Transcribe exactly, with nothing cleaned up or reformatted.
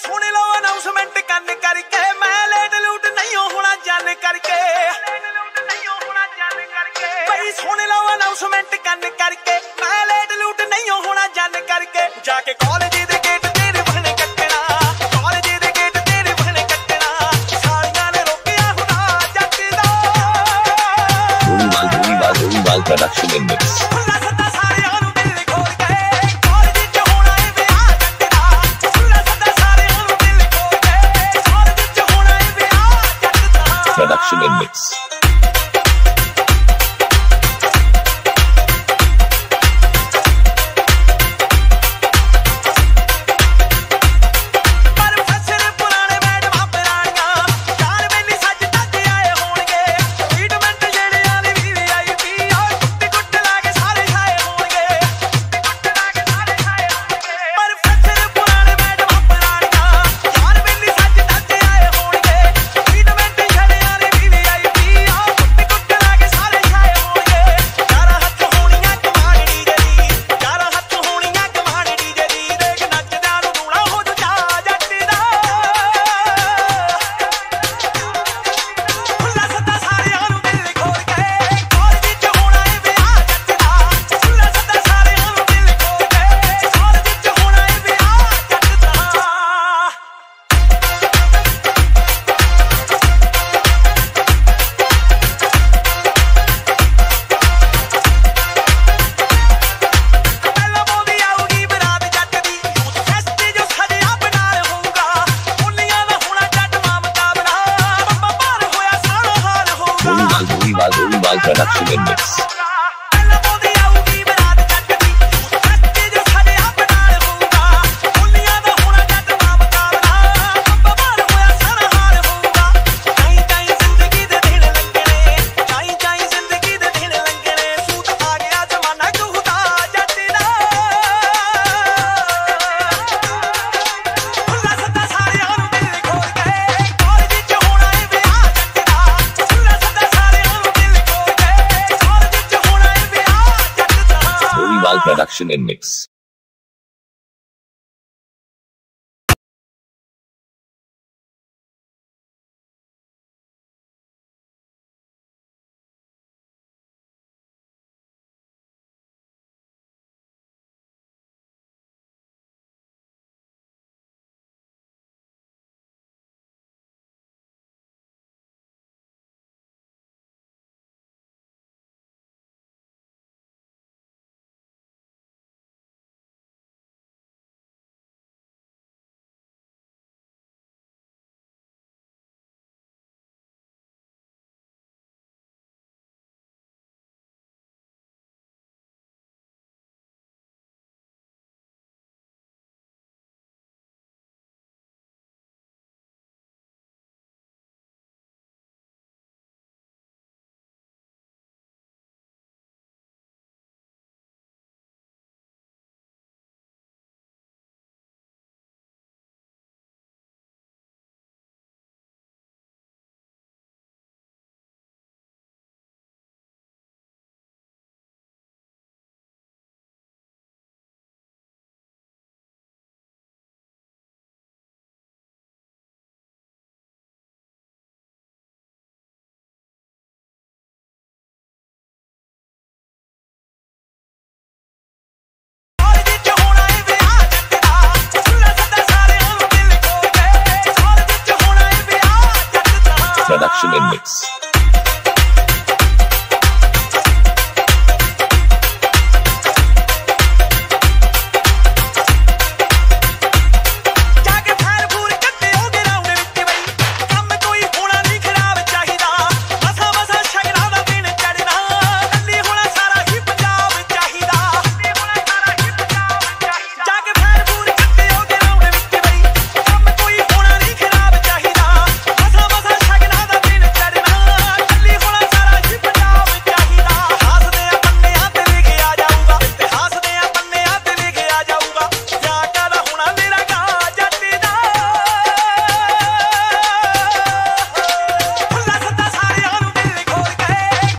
सुन लो announcement कन करके मैं लेट लूट नहीं होना जान करके भाई सुन लो अनाउंसमेंट कन करके मैं लेट लूट नहीं होना जान करके जाके कॉलेज दे गेट तेरे बहन कटना कॉलेज दे गेट तेरे बहन कटना सालियां ने रोकिया हुदा जट दा Uri Bal Uri Bal production in mix. Production in mix. Uri Bal Uri Bal production in mix. Production in mix.